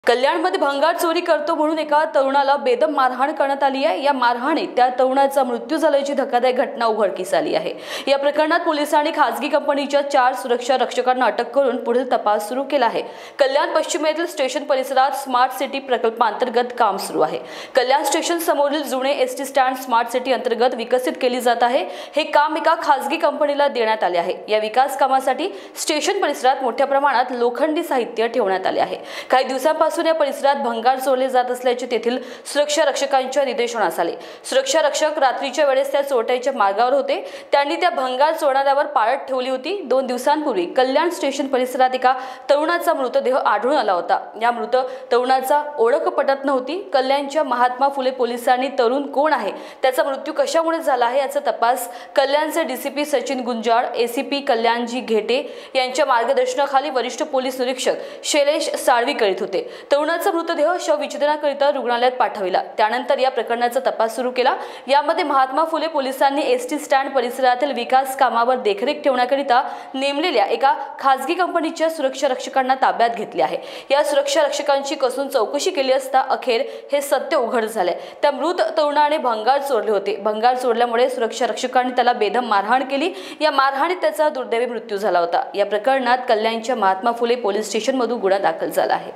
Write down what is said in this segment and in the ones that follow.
कल्याणमध्ये भंगार चोरी करतो म्हणून एका तरुणाला बेदम मारहाण करण्यात आली आहे। या मारहाणीत त्या तरुणाचा मृत्यू झाल्याची धक्कादायक घटना उघडकीस आली आहे। या प्रकरणात पोलिसांनी खासगी कंपनीच्या 4 सुरक्षा रक्षकांना अटक करून पुढील तपास सुरू केला आहे। कल्याण पश्चिमेतील स्टेशन परिसरात स्मार्ट सिटी प्रकल्पांतर्गत काम सुरू आहे। कल्याण स्टेशन समोरील जुने एसटी स्टँड स्मार्ट सिटी अंतर्गत विकसित केली जात आहे। हे काम एका खासगी कंपनीला देण्यात आले आहे। या विकास कामासाठी स्टेशन परिसरात मोठ्या प्रमाणात लोखंडी साहित्य ठेवण्यात आले आहे। काही दिवसांपासून या परिसरात भंगार चोरले जात असल्याचे तेथील सुरक्षा रक्षकांच्या निदर्शनास आले। सुरक्षा रक्षक रात्रीच्या वेळेस त्या चोरट्याच्या मार्गावर होते। त्यांनी त्या भंगार चोरणाऱ्यावर पाळत ठेवली होती। 2 दिवसांपूर्वी कल्याण स्टेशन परिसरात एका तरुणाचा मृतदेह आढळून आला होता। या मृत तरुणाचा ओळख पटत नव्हती। कल्याणच्या महात्मा फुले पोलिसांनी तरुण कोण आहे, त्याचा मृत्यू कशामुळे झाला आहे याचा तपास कल्याणचे डीसीपी सचिन गुंजाळ, एसीपी कल्याणजी घेटे यांच्या मार्गदर्शनाखाली वरिष्ठ पोलीस निरीक्षक शैलेश साळवी करीत होते। तरुणाचा मृतदेह शवविच्छेदनाकरिता रुग्णालयात पाठविला। त्यानंतर या प्रकरणाचा तपास सुरू केला। यामध्ये महात्मा फुले पोलिसांनी एसटी स्टँड परिसरातील विकास कामावर देखरेख ठेवण्याकरिता नेमलेल्या एका खासगी कंपनीच्या सुरक्षा रक्षकांना ताब्यात घेतले आहे। या सुरक्षा रक्षकांची कसून चौकशी केली असता अखेर हे सत्य उघड झाले। त्या मृत तरुणाने भंगार चोरले होते। भंगार चोरल्यामुळे सुरक्षा रक्षकांनी त्याला बेदम मारहाण केली। या मारहाणीत त्याचा दुर्दैवी मृत्यू झाला होता। या प्रकरणात कल्याणच्या महात्मा फुले पोलीस स्टेशनमधून गुन्हा दाखल झाला आहे।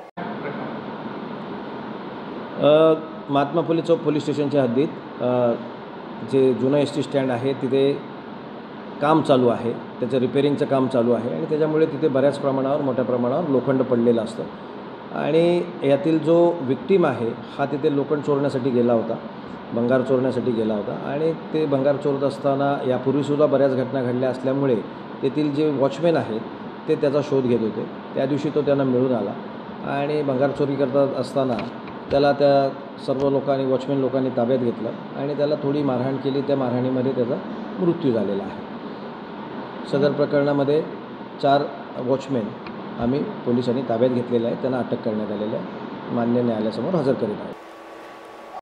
महात्मा फुले चौक पोलीस स्टेशनच्या हद्दीत जे जुनं एस टी स्टँड आहे तिथे काम चालू आहे। त्याचं रिपेरिंगचं काम चालू आहे आणि त्याच्यामुळे तिथे बऱ्याच प्रमाणावर मोठ्या प्रमाणावर लोखंड पडलेलं असतं आणि यातील जो विक्टीम आहे हा तिथे लोखंड चोरण्यासाठी गेला होता, भंगार चोरण्यासाठी गेला होता आणि ते भंगार चोरत असताना यापूर्वीसुद्धा बऱ्याच घटना घडल्या असल्यामुळे तेथील जे वॉचमॅन आहेत ते त्याचा शोध घेत होते। त्या दिवशी तो त्यांना मिळून आला आणि भंगार चोरी करत असताना त्याला त्या सर्व लोकांनी वॉचमॅन लोकांनी ताब्यात घेतलं आणि त्याला थोडी मारहाण केली। त्या मारहाणीमध्ये त्याचा मृत्यू झालेला आहे। सदर प्रकरणामध्ये 4 वॉचमॅन आम्ही पोलिसांनी ताब्यात घेतलेले आहे। त्यांना अटक करण्यात आलेली आहे। मान्य न्यायालयासमोर हजर करीत आहोत।